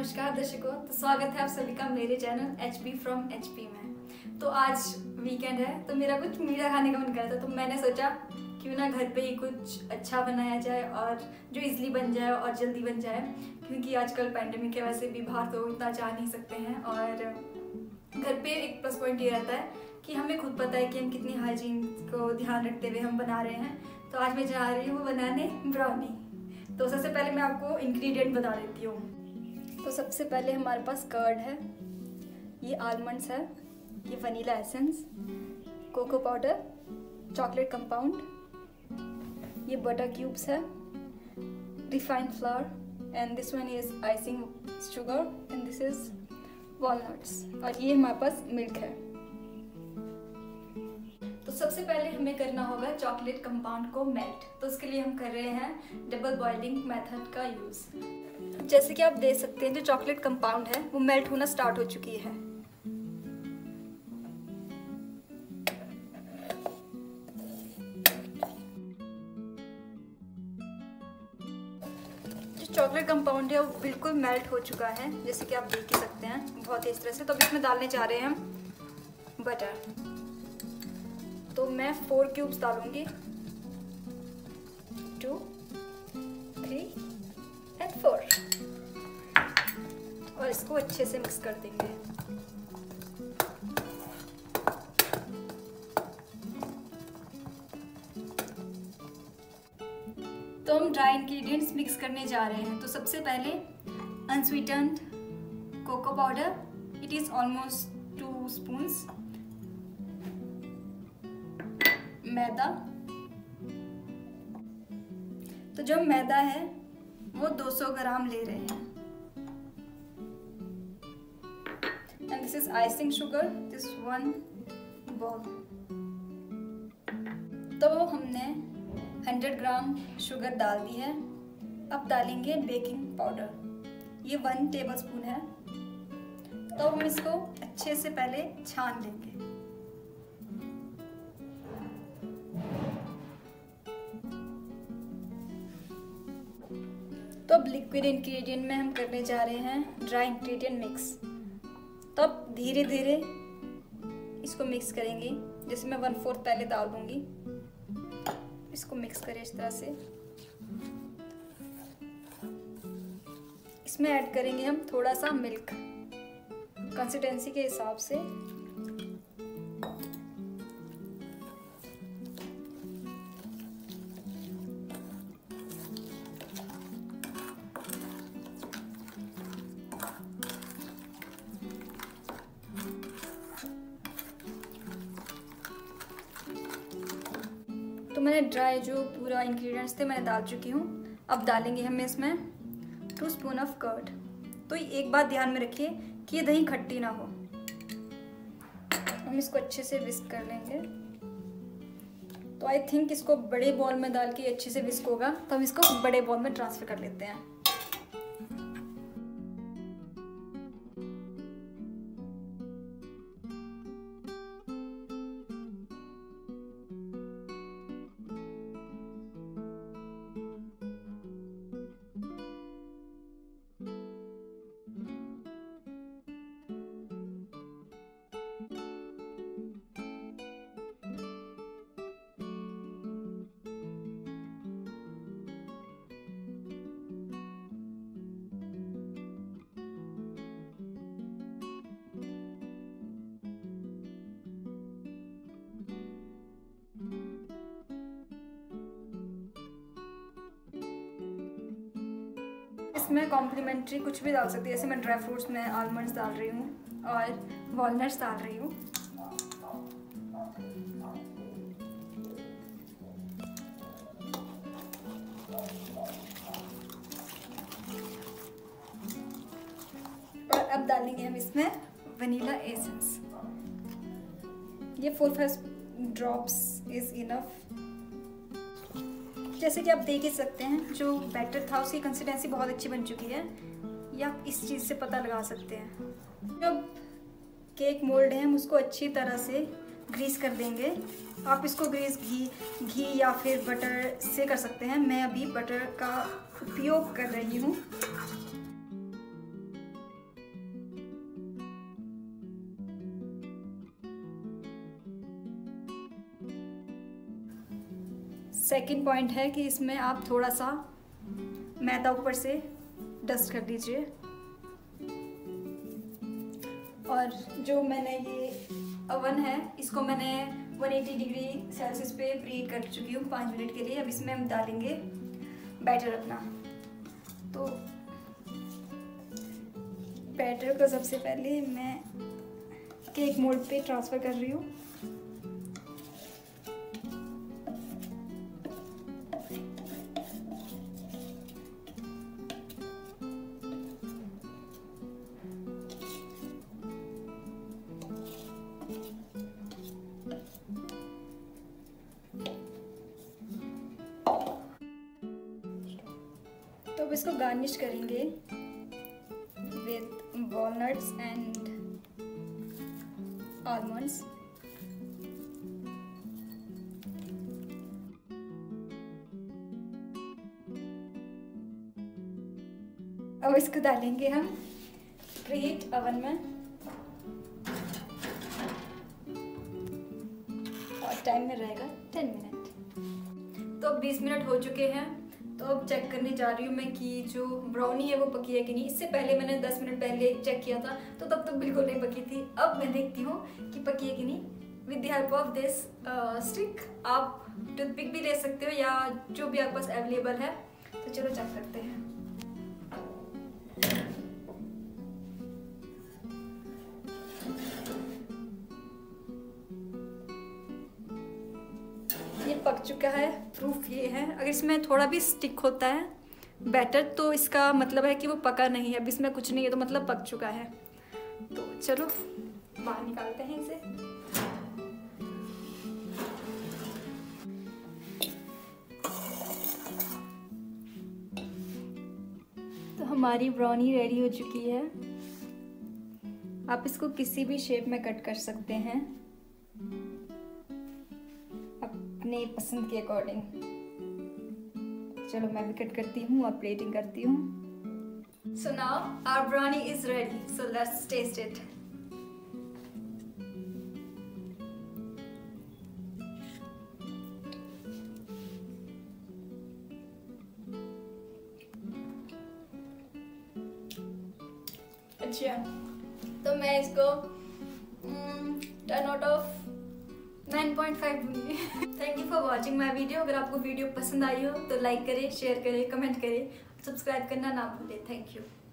नमस्कार दर्शकों, तो स्वागत है आप सभी का मेरे चैनल HP फ्रॉम HP में। तो आज वीकेंड है तो मेरा कुछ मीठा खाने का मन कर रहा था, तो मैंने सोचा क्यों ना घर पे ही कुछ अच्छा बनाया जाए और जो इजली बन जाए और जल्दी बन जाए, क्योंकि आजकल पैंडेमिक के वजह से भी बाहर तो इतना जा नहीं सकते हैं। और घर पे एक प्लस पॉइंट ये रहता है कि हमें खुद पता है कि हम कितनी हाइजीन को ध्यान रखते हुए हम बना रहे हैं। तो आज मैं जा रही हूँ बनाने ब्राउनी। तो सबसे पहले मैं आपको इंग्रेडिएंट बता देती हूँ। तो सबसे पहले हमारे पास कर्ड है, ये आलमंड्स है, ये vanilla essence, cocoa powder, chocolate compound, ये बटर क्यूब्स है, refined flour and this one is icing sugar and this is walnuts, और ये हमारे पास मिल्क है। तो सबसे पहले हमें करना होगा चॉकलेट कंपाउंड को मेल्ट। तो उसके लिए हम कर रहे हैं डबल बॉइलिंग मेथड का यूज़। जैसे कि आप देख सकते हैं जो चॉकलेट कंपाउंड है वो मेल्ट होना स्टार्ट हो चुकी है। जो चॉकलेट कंपाउंड है वो बिल्कुल मेल्ट हो चुका है, जैसे कि आप देख ही सकते हैं बहुत ही इस तरह से। तो अब इसमें डालने जा रहे हैं हम बटर। तो मैं 4 क्यूब्स डालूंगी, 2, 3 एंड 4, और इसको अच्छे से मिक्स कर देंगे। तो हम ड्राई इंग्रेडिएंट्स मिक्स करने जा रहे हैं। तो सबसे पहले unsweetened cocoa powder, it is almost 2 spoons, मैदा। तो जो मैदा है वो 200 ग्राम ले रहे हैं। And this is icing sugar, this 1 ball. तो हमने 100 ग्राम शुगर डाल दी है। अब डालेंगे बेकिंग पाउडर, ये 1 टेबलस्पून है। तो हम इसको अच्छे से पहले छान लेंगे। तो अब लिक्विड इंग्रेडिएंट में हम करने जा रहे हैं ड्राई इंग्रेडिएंट मिक्स। तो अब धीरे धीरे इसको मिक्स करेंगे। जैसे मैं 1/4 पहले डाल दूंगी, इसको मिक्स करें इस तरह से। इसमें ऐड करेंगे हम थोड़ा सा मिल्क कंसिस्टेंसी के हिसाब से। तो मैंने ड्राई जो पूरा इंग्रेडिएंट्स थे मैंने डाल चुकी हूँ। अब डालेंगे हम इसमें 2 स्पून ऑफ कर्ड। तो एक बात ध्यान में रखिए कि ये दही खट्टी ना हो। हम इसको अच्छे से विस्क कर लेंगे। तो आई थिंक इसको बड़े बॉल में डाल के अच्छे से विस्क होगा, तो हम इसको बड़े बॉल में ट्रांसफर कर लेते हैं। इसमें कॉम्प्लीमेंट्री कुछ भी डाल सकती है, जैसे मैं ड्राई फ्रूट्स में आलमंड्स डाल रही हूँ और वॉलनट्स डाल रही हूँ। और अब डालेंगे हम इसमें वनीला एसेंस, ये 4-5 ड्रॉप्स इज इनफ। जैसे कि आप देख ही सकते हैं जो बैटर था उसकी कंसिस्टेंसी बहुत अच्छी बन चुकी है, ये आप इस चीज़ से पता लगा सकते हैं। जब केक मोल्ड है हम उसको अच्छी तरह से ग्रीस कर देंगे। आप इसको ग्रीस घी या फिर बटर से कर सकते हैं। मैं अभी बटर का उपयोग कर रही हूँ। सेकंड पॉइंट है कि इसमें आप थोड़ा सा मैदा ऊपर से डस्ट कर दीजिए। और जो मैंने ये अवन है इसको मैंने 180 डिग्री सेल्सियस पे प्रीहीट कर चुकी हूँ 5 मिनट के लिए। अब इसमें हम डालेंगे बैटर अपना। तो बैटर को सबसे पहले मैं केक मोल्ड पे ट्रांसफ़र कर रही हूँ। तो अब इसको गार्निश करेंगे विद वॉलनट्स एंड आलमंड्स। अब इसको डालेंगे हम प्रीहीट अवन में और टाइम में रहेगा 10 मिनट। तो अब 20 मिनट हो चुके हैं। तो अब चेक करने जा रही हूँ मैं कि जो ब्राउनी है वो पकी है कि नहीं। इससे पहले मैंने 10 मिनट पहले चेक किया था तो तब तक बिल्कुल नहीं पकी थी। अब मैं देखती हूँ कि पकी है कि नहीं। With the help of this stick आप टूथपिक भी ले सकते हो या जो भी आपके पास अवेलेबल है। तो चलो चेक करते हैं। ये पक चुका है। प्रूफ ये है, अगर इसमें थोड़ा भी स्टिक होता है बैटर तो इसका मतलब है कि वो पका नहीं है। अब इसमें कुछ नहीं है तो मतलब पक चुका है। तो चलो बाहर निकालते हैं इसे। तो हमारी ब्राउनी रेडी हो चुकी है। आप इसको किसी भी शेप में कट कर सकते हैं अपने पसंद के अकॉर्डिंग। चलो मैं भी कट करती हूँ और प्लेटिंग करती हूँ। So now our brownie is ready, so let's taste it. अच्छा, तो मैं इसको 10 आउट ऑफ 9.5 दूंगी। Thank you for watching my video. अगर आपको वीडियो पसंद आई हो तो लाइक करें, शेयर करें, कमेंट करें, सब्सक्राइब करना ना भूलें। Thank you.